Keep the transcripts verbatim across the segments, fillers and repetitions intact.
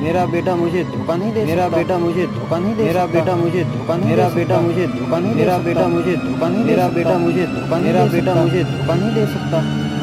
मेरा बेटा मुझे धोखा नहीं दे मेरा बेटा मुझे धोखा नहीं दे मेरा बेटा मुझे धोखा नहीं मेरा बेटा मुझे धोखा नहीं मेरा बेटा मुझे धोखा नहीं मेरा बेटा मुझे धोखा मेरा बेटा मुझे धोखा नहीं दे सकता।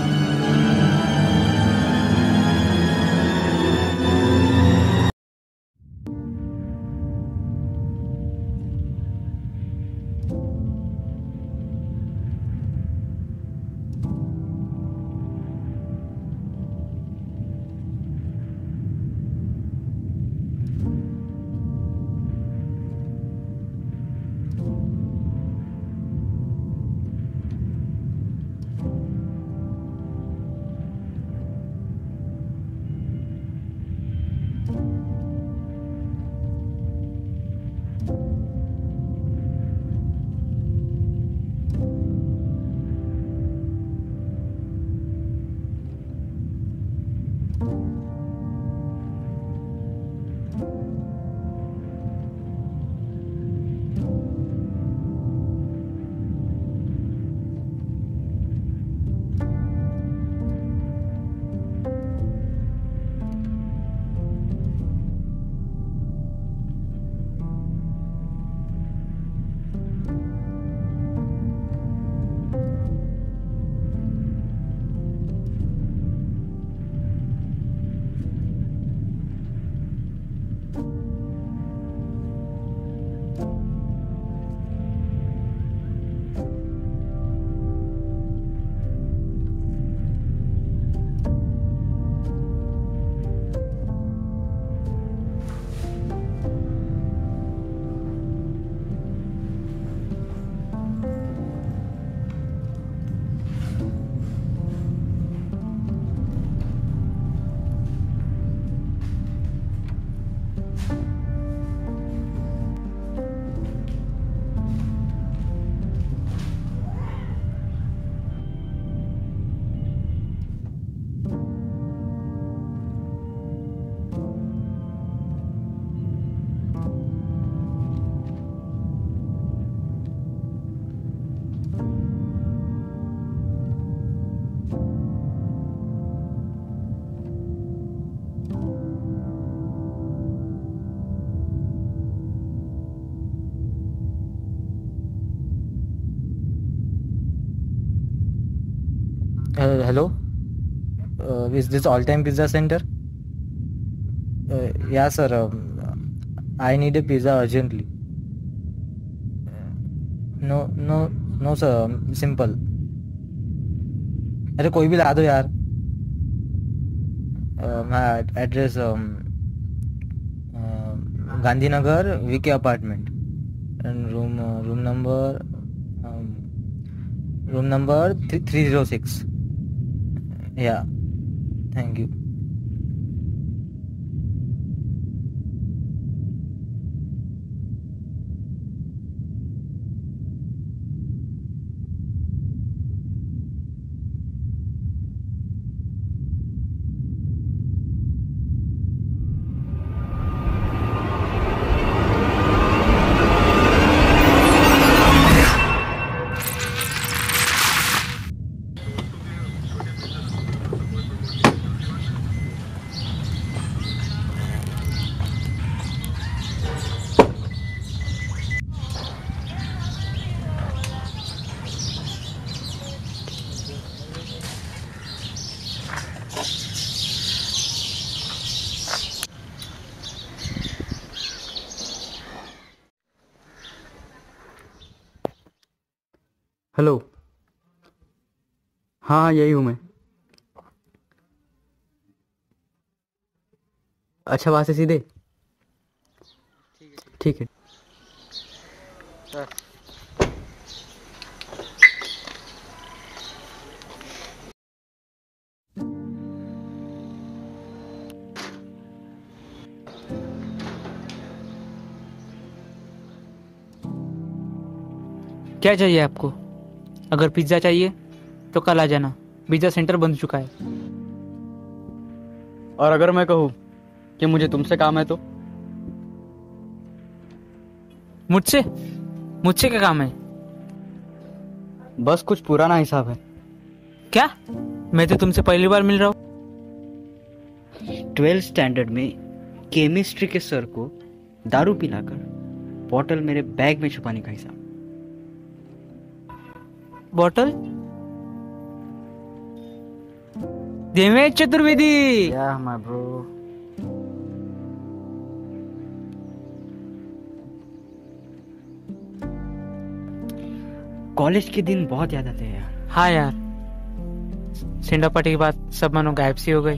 Uh, hello, uh, is this All Time Pizza Center? Uh, yeah, sir. Um, I need a pizza urgently. No, no, no, sir. um, Simple. अरे कोई भी ला दो यार. Uh, my address um, uh, Gandhinagar V K apartment and room uh, room number um, room number three zero six. Yeah, thank you. Hello, हाँ हाँ यही हूँ मैं। अच्छा, वहाँ से सीधे? ठीक है। क्या चाहिए आपको? अगर पिज्ज़ा चाहिए तो कल आ जाना, पिज्ज़ा सेंटर बंद चुका है। और अगर मैं कहूँ कि मुझे तुमसे काम है तो? मुझसे मुझसे क्या काम है? बस कुछ पुराना हिसाब है। क्या? मैं तो तुमसे पहली बार मिल रहा हूँ। ट्वेल्थ स्टैंडर्ड में केमिस्ट्री के सर को दारू पिलाकर बॉटल मेरे बैग में छुपाने का हिसाब। बॉटल देवेश चतुर्वेदी। या माय ब्रो। कॉलेज के दिन बहुत याद आते हैं यार। हाँ यार, सेंडा पार्टी के बाद सब मानो गायब सी हो गई।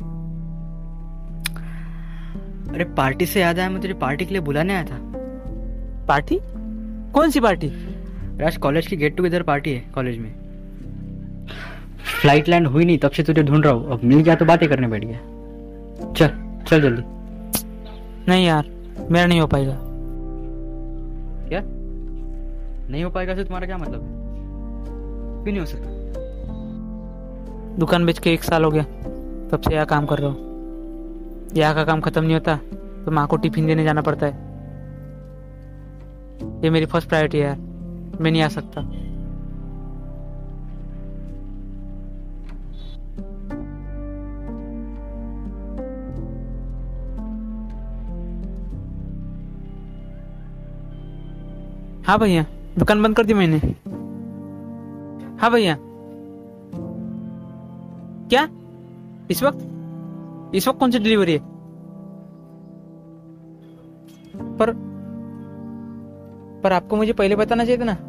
अरे पार्टी से याद आया, मैं तुझे पार्टी के लिए बुलाने आया था। पार्टी? कौन सी पार्टी? राज कॉलेज की गेट टुगेदर पार्टी है कॉलेज में। फ्लाइट लैंड हुई नहीं, तब से तुझे ढूंढ रहा हूँ, अब मिल गया तो बातें करने बैठ गया। चल चल जल्दी। नहीं यार, मेरा नहीं हो पाएगा। क्या नहीं हो पाएगा? से तुम्हारा क्या मतलब है? क्यों नहीं हो सकता? दुकान बेच के एक साल हो गया, तब से यहाँ काम कर रहा हूँ। यहाँ का काम खत्म नहीं होता तो माँ को टिफिन देने जाना पड़ता है। ये मेरी फर्स्ट प्रायोरिटी है यार, मैं नहीं आ सकता। हाँ भैया, दुकान बंद कर दी मैंने। हाँ भैया। क्या इस वक्त? इस वक्त कौन सी डिलीवरी है? पर पर आपको मुझे पहले बताना चाहिए था ना।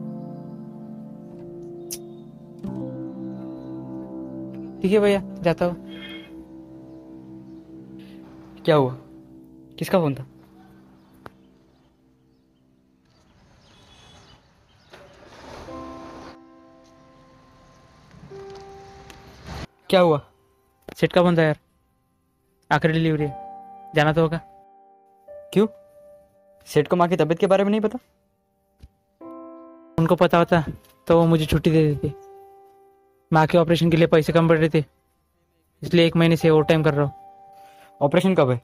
ठीक है भैया, जाता हूँ। क्या हुआ? किसका फोन था? क्या हुआ? सेट का फोन था यार, आखिरी डिलीवरी है, जाना तो होगा। क्यों? सेठ को माँ की तबीयत के बारे में नहीं पता? उनको पता होता तो वो मुझे छुट्टी दे देते। माँ के ऑपरेशन के लिए पैसे कम पड़ रहे थे, इसलिए एक महीने से ओवर टाइम कर रहा हूँ। ऑपरेशन कब है?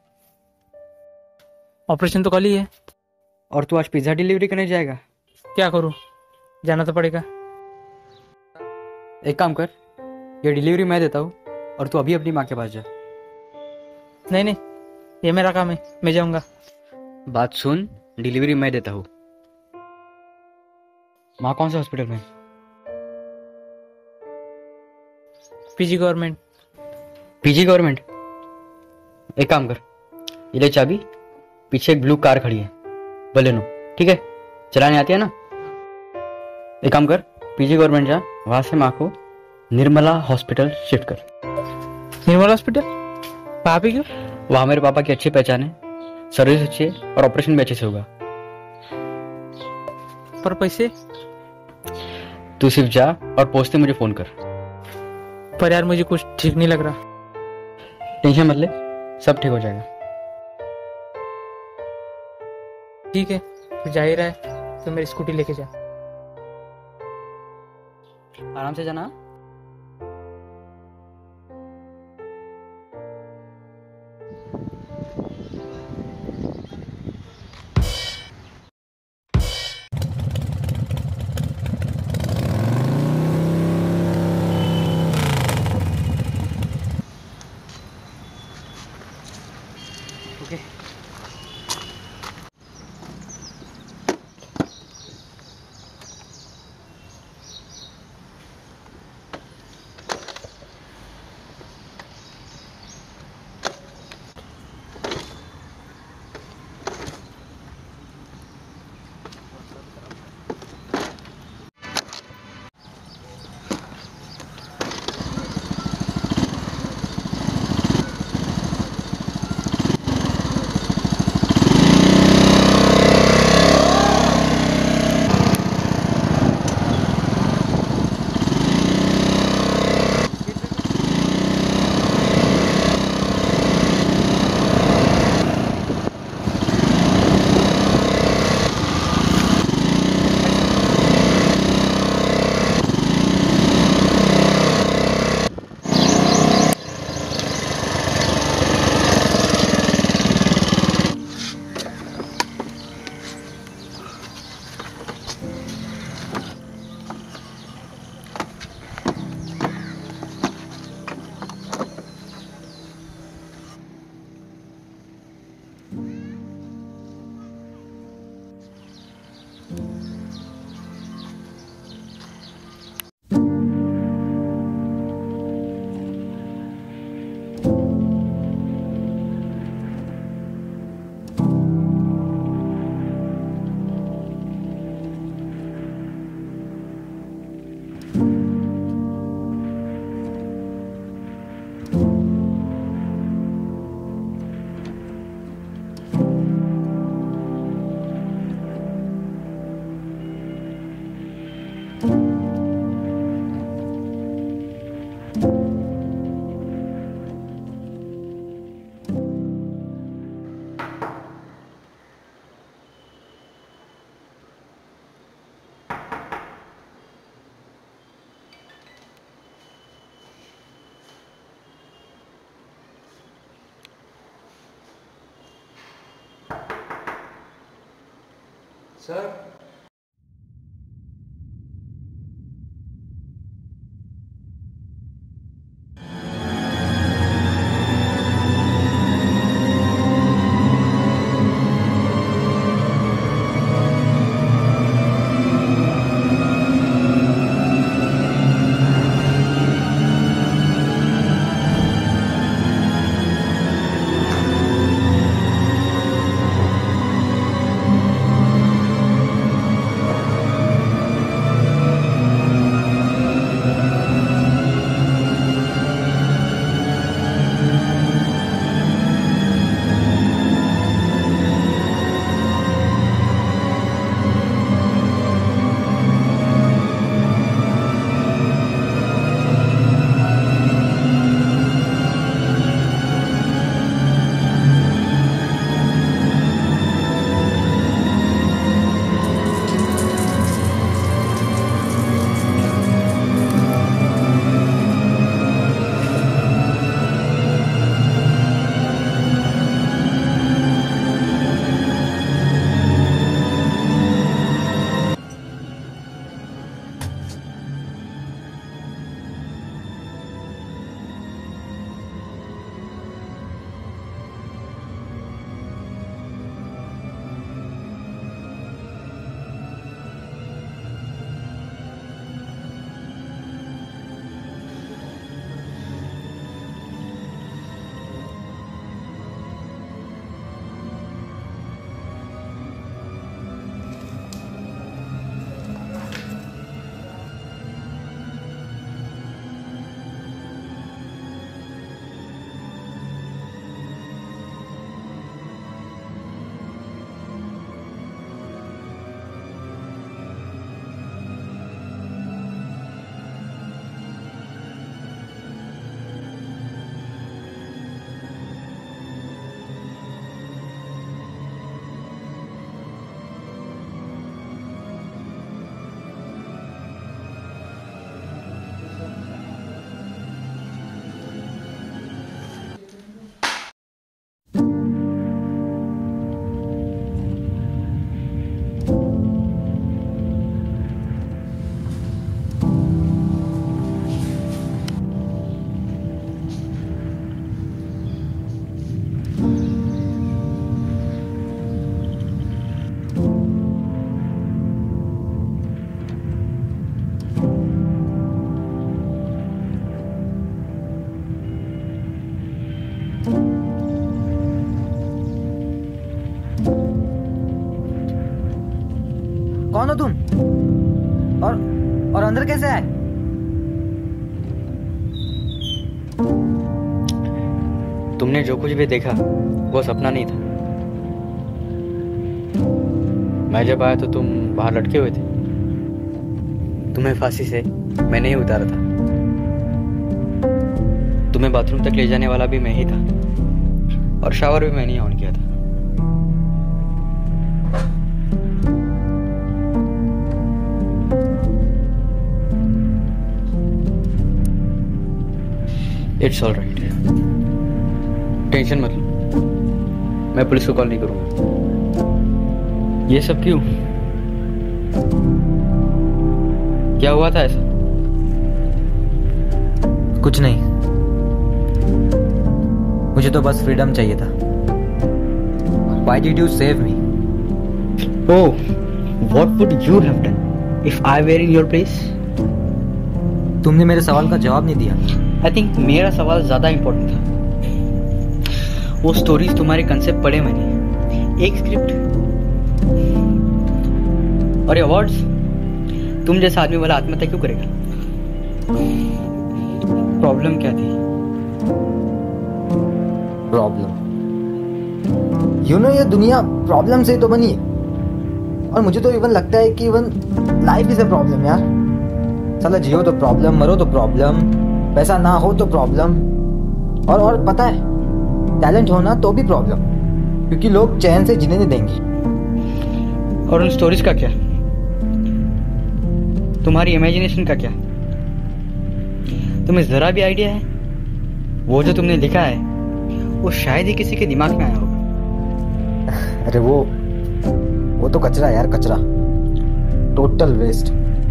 ऑपरेशन तो कल ही है। और तू आज पिज्जा डिलीवरी करने जाएगा? क्या करूँ, जाना तो पड़ेगा। एक काम कर, ये डिलीवरी मैं देता हूँ और तू अभी अपनी माँ के पास जा। नहीं नहीं, ये मेरा काम है, मैं जाऊंगा। बात सुन, डिलीवरी मैं देता हूँ। माँ कौन से हॉस्पिटल में? PG government. PG government? एक काम कर, ये ले चाबी, पीछे एक ब्लू कार खड़ी है, बलेनो, ठीक है? चलाने आती है ना? एक काम कर, पीजी गवर्नमेंट जा, वहां से माँ को निर्मला हॉस्पिटल शिफ्ट कर। निर्मला हॉस्पिटल? वहां पे क्यों? वहां मेरे पापा की अच्छी पहचान है, सर्विस अच्छी है और ऑपरेशन भी अच्छे से होगा। पर पैसे? तू सिर्फ जा और पहुंचते मुझे फोन कर। पर यार मुझे कुछ ठीक नहीं लग रहा। टेंशन मत ले, सब ठीक हो जाएगा। ठीक है, फिर जा ही रहा है तो मेरी स्कूटी लेके जा। आराम से जाना। ओके। सर कौन हो तुम? और और अंदर कैसे आए? तुमने जो कुछ भी देखा वो सपना नहीं था। मैं जब आया तो तुम बाहर लटके हुए थे। तुम्हें फांसी से मैंने ही उतारा था। तुम्हें बाथरूम तक ले जाने वाला भी मैं ही था और शावर भी मैंने ही ऑन किया था। इट्स ऑल राइट, टेंशन मत लो, मैं पुलिस को कॉल नहीं करूंगा। ये सब क्यों? क्या हुआ था ऐसा? कुछ नहीं, मुझे तो बस फ्रीडम चाहिए था। Why did you save me? Oh, what would you have done if I were in your place? तुमने मेरे सवाल का जवाब नहीं दिया। आई थिंक मेरा सवाल ज्यादा इंपॉर्टेंट था। वो स्टोरीज तुम्हारे कंसेप्ट पढ़े मैंने, एक स्क्रिप्ट और ये अवार्ड्स। तुम जैसा आदमी वाला आत्महत्या क्यों करेगा? प्रॉब्लम क्या थी? प्रॉब्लम? यू नो ये दुनिया प्रॉब्लम से तो बनी है, और मुझे तो इवन लगता है कि even life is a problem यार। साला जियो तो प्रॉब्लम, मरो तो प्रॉब्लम, पैसा ना हो तो प्रॉब्लम, और और पता है टैलेंट होना तो भी प्रॉब्लम, क्योंकि लोग चैन से जीने नहीं देंगे। और उन स्टोरीज का क्या? तुम्हारी इमेजिनेशन का क्या? तुम्हें जरा भी आइडिया है वो जो तुमने लिखा है वो शायद ही किसी के दिमाग में आया होगा। अरे वो वो तो कचरा है यार, कचरा, टोटल वेस्ट।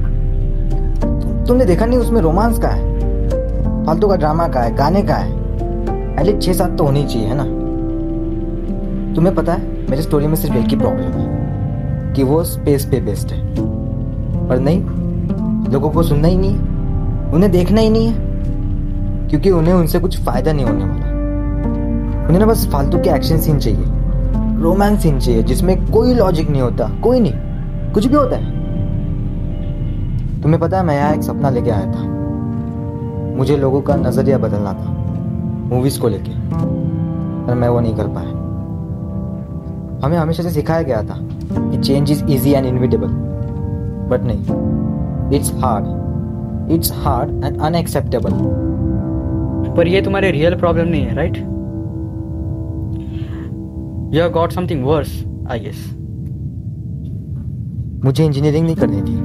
तुमने देखा नहीं उसमें रोमांस का है, फालतू का ड्रामा का है, गाने का है, एटलीस्ट छह सात तो होनी चाहिए, है ना। तुम्हें पता है मेरी स्टोरी में सिर्फ एक ही प्रॉब्लम है कि वो स्पेस पे बेस्ड है, पर नहीं, लोगों को सुनना ही नहीं है, उन्हें देखना ही नहीं है, क्योंकि उन्हें उनसे कुछ फायदा नहीं होने वाला। उन्हें ना बस फालतू के एक्शन सीन चाहिए, रोमांस सीन चाहिए जिसमें कोई लॉजिक नहीं होता, कोई नहीं, कुछ भी होता है। तुम्हें पता है मैं यहाँ एक सपना लेके आया था, मुझे लोगों का नजरिया बदलना था मूवीज को लेके, पर मैं वो नहीं कर पाया। हमें हमेशा से सिखाया गया था कि change is easy and inevitable, but नहीं, it's hard, it's hard and unacceptable. पर ये तुम्हारे रियल प्रॉब्लम नहीं है, right? You have got something worse, I guess. मुझे इंजीनियरिंग नहीं करनी थी,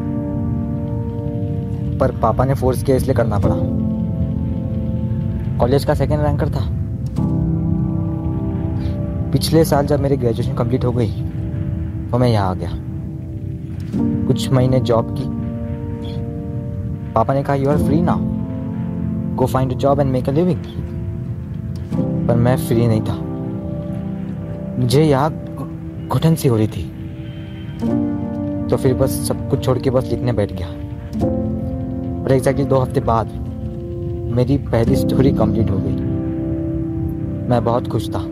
पर पापा ने फोर्स किया इसलिए करना पड़ा। कॉलेज का सेकेंड रैंकर था। पिछले साल जब मेरी ग्रेजुएशन कंप्लीट हो गई तो मैं यहाँ आ गया, कुछ महीने जॉब की। पापा ने कहा you are free now, go find a job and make a living. पर मैं फ्री नहीं था, मुझे यहाँ घुटन सी हो रही थी, तो फिर बस सब कुछ छोड़ के बस लिखने बैठ गया। और एग्जैक्टली दो हफ्ते बाद मेरी पहली स्टोरी कंप्लीट हो गई। मैं बहुत खुश था,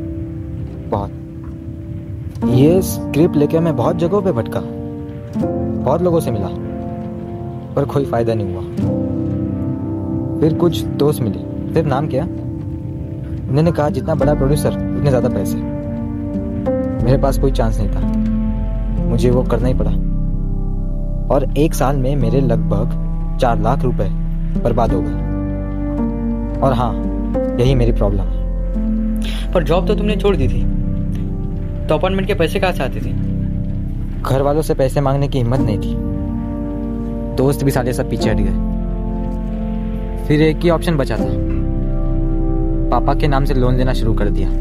बहुत। ये स्क्रिप्ट लेके मैं बहुत जगहों पे भटका, बहुत लोगों से मिला, पर कोई फायदा नहीं हुआ। फिर कुछ दोस्त मिले, सिर्फ नाम क्या, उन्होंने कहा जितना बड़ा प्रोड्यूसर उतने ज़्यादा पैसे। मेरे पास कोई चांस नहीं था, मुझे वो करना ही पड़ा। और एक साल में मेरे लगभग चार लाख रुपए बर्बाद हो गए। और हाँ, यही मेरी प्रॉब्लम है। पर जॉब तो तुमने छोड़ दी थी, तो अपार्टमेंट के पैसे कहाँ से आते थे? घर वालों से पैसे मांगने की हिम्मत नहीं थी, दोस्त भी सारे सब पीछे हट गए। फिर एक ही ऑप्शन बचा था, पापा के नाम से लोन लेना शुरू कर दिया।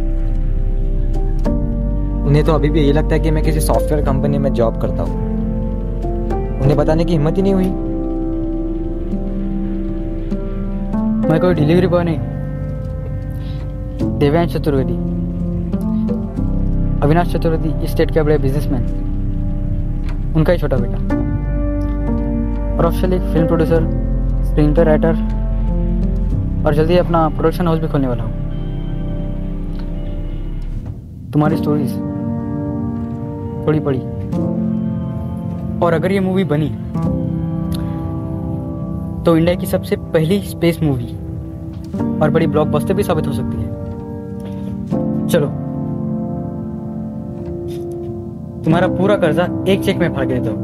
उन्हें तो अभी भी यही लगता है कि मैं किसी सॉफ्टवेयर कंपनी में जॉब करता हूँ, उन्हें बताने की हिम्मत ही नहीं हुई। मैं कोई डिलीवरी बॉय नहीं, देवांश चतुर्वेदी, अविनाश चतुर्वेदी स्टेट के बड़े बिजनेसमैन, उनका ही छोटा बेटा, और ऑफिशियल एक फिल्म प्रोड्यूसर, स्क्रीन पे राइटर, और जल्दी अपना प्रोडक्शन हाउस भी खोलने वाला हूँ। तुम्हारी स्टोरीज थोड़ी पढ़ी, और अगर ये मूवी बनी तो इंडिया की सबसे पहली स्पेस मूवी और बड़ी ब्लॉकबस्टर भी साबित हो सकती है। चलो, तुम्हारा पूरा कर्जा एक चेक में फाड़ के देता हूं।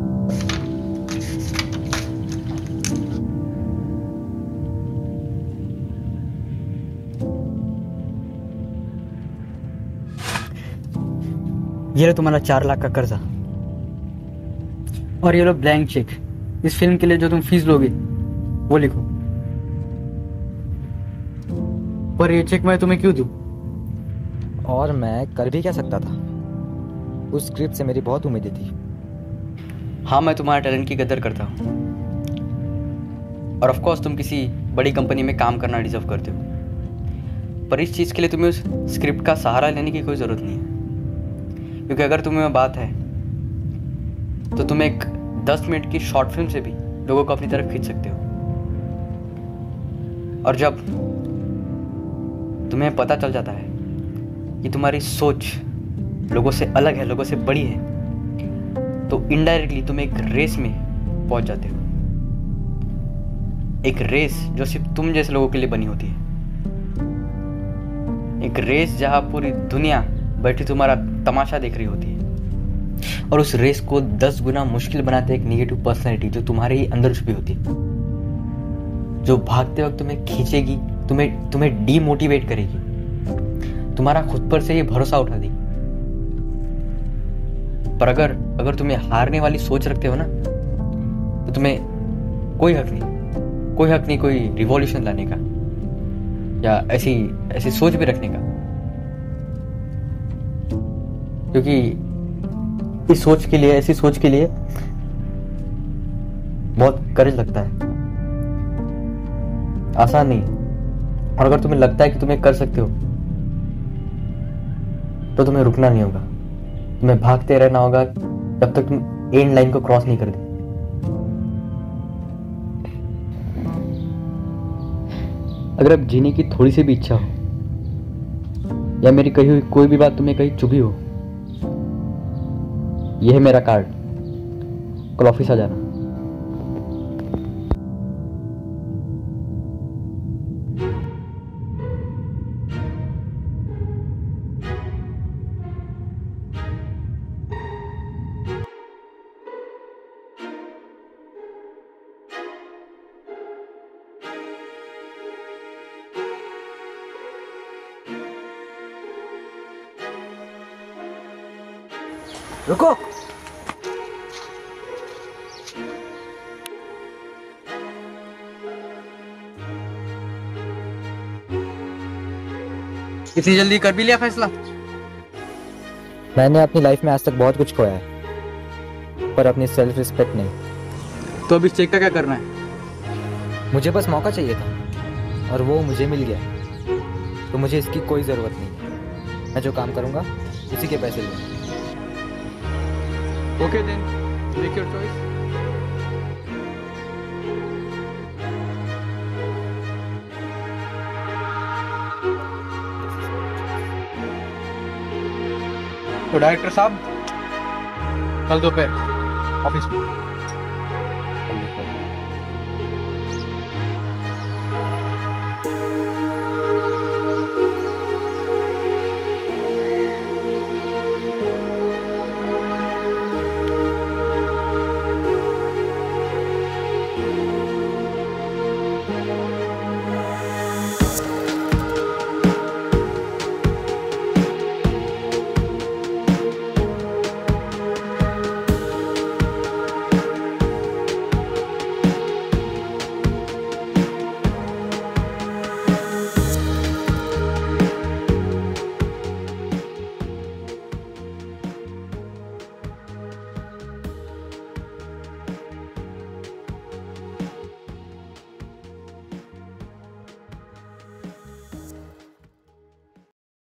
ये लो तुम्हारा चार लाख का कर्जा, और ये लो ब्लैंक चेक। इस फिल्म के लिए जो तुम फीस लोगे वो लिखो। पर ये चेक मैं तुम्हें क्यों दूं? और मैं कर भी क्या सकता था, उस स्क्रिप्ट से मेरी बहुत उम्मीदें थी। हाँ, मैं तुम्हारे टैलेंट की कदर करता हूँ, और ऑफ कोर्स तुम किसी बड़ी कंपनी में काम करना डिजर्व करते हो, पर इस चीज़ के लिए तुम्हें उस स्क्रिप्ट का सहारा लेने की कोई ज़रूरत नहीं है। क्योंकि अगर तुम्हें बात है तो तुम एक दस मिनट की शॉर्ट फिल्म से भी लोगों को अपनी तरफ खींच सकते हो। और जब तुम्हें पता चल जाता है कि तुम्हारी सोच लोगों से अलग है, लोगों से बड़ी है, तो इनडायरेक्टली तुम एक रेस में पहुंच जाते हो। एक रेस जो सिर्फ तुम जैसे लोगों के लिए बनी होती है, एक रेस जहां पूरी दुनिया बैठी तुम्हारा तमाशा देख रही होती है। और उस रेस को दस गुना मुश्किल बनाते एक निगेटिव पर्सनैलिटी जो तुम्हारे ही अंदर छुपी होती है, जो भागते वक्त तुम्हें खींचेगी, तुम्हें तुम्हें डीमोटिवेट करेगी, तुम्हारा खुद पर से ये भरोसा उठा देगी। पर अगर अगर तुम्हें हारने वाली सोच रखते हो ना, तो तुम्हें कोई हक नहीं कोई हक नहीं कोई रिवॉल्यूशन लाने का या ऐसी ऐसी सोच भी रखने का, क्योंकि इस सोच के लिए, ऐसी सोच के लिए बहुत करेज लगता है, आसान नहीं है। और अगर तुम्हें लगता है कि तुम्हें कर सकते हो तो तुम्हें रुकना नहीं होगा, तुम्हें भागते रहना होगा जब तक तुम एंड लाइन को क्रॉस नहीं कर दे। अगर अब जीने की थोड़ी सी भी इच्छा हो या मेरी कही हुई कोई भी बात तुम्हें कहीं चुभी हो, यह है मेरा कार्ड, कल ऑफिस आ जाना। रुको। इतनी जल्दी कर भी लिया फैसला? मैंने अपनी लाइफ में आज तक बहुत कुछ खोया है, पर अपनी सेल्फ रिस्पेक्ट नहीं। तो अब इस चेक का क्या करना है? मुझे बस मौका चाहिए था और वो मुझे मिल गया, तो मुझे इसकी कोई ज़रूरत नहीं। मैं जो काम करूँगा उसी के पैसे लूँगा। Okay then, make your choice. तो डायरेक्टर साहब, कल दोपहर ऑफिस में।